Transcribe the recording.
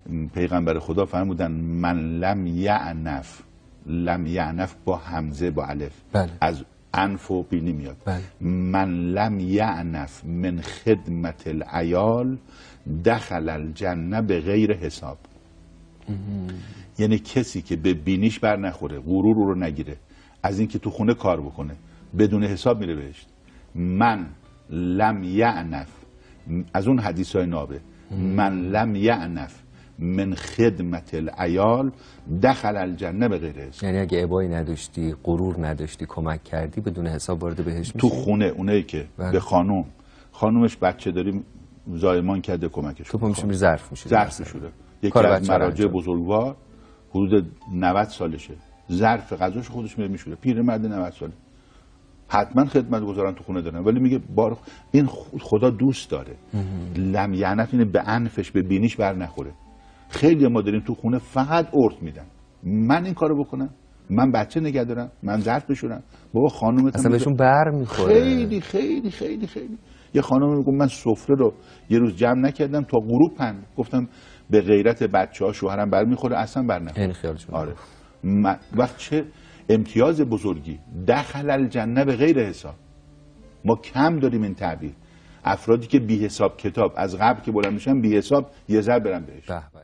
پیغمبر خدا فرمودن من لم یعنف، لم یعنف با همزه با الف، بله. از انف و بینی میاد. بله. من لم یعنف من خدمت العیال دخل الجنه به غیر حساب. یعنی کسی که به بینیش بر نخوره، غرور رو نگیره، از اینکه تو خونه کار بکنه، بدون حساب میره بهشت. من لم یعنف، از اون حدیث های نابه، من لم یعنف من خدمت العیال دخل الجنه به غیر حساب. یعنی اگه ابایی نداشتی، غرور نداشتی، کمک کردی، بدون حساب وارد بهشت میشی. تو خونه اونایی که به خانومش بچه داری زایمان کرده کمکش تو میشه ظرف میشه، ظرف میشوره. یکی از مراجع بزرگوار حدود 90 سالشه، ظرف غذاش خودش میشوره، پیرمرد 90 ساله، حتما خدمت گذارن تو خونه دارن، ولی میگه این خدا دوست داره. لم یعنف اینه به انفش به بینیش بر نخوره. خیلی ما داریم تو خونه فقط ارد میدن، من این کارو بکنم، من بچه نگه دارم، من ظرف بشورم. بابا خانومت اصلا بهشون بر میخوره. خیلی خیلی خیلی خیلی. یه خانم میگه من سفره رو یه روز جمع نکردم تا غروب پند، گفتم به غیرت بچه‌ها شوهرم بر میخوره، اصلا بر نخوره. این خیالش آره. وقت چه امتیاز بزرگی، دخل الجنه به غیر حساب. ما کم داریم این تعبیر. افرادی که بی حساب کتاب از قبل که بلند میشن بی حساب یه ذره برن بهش.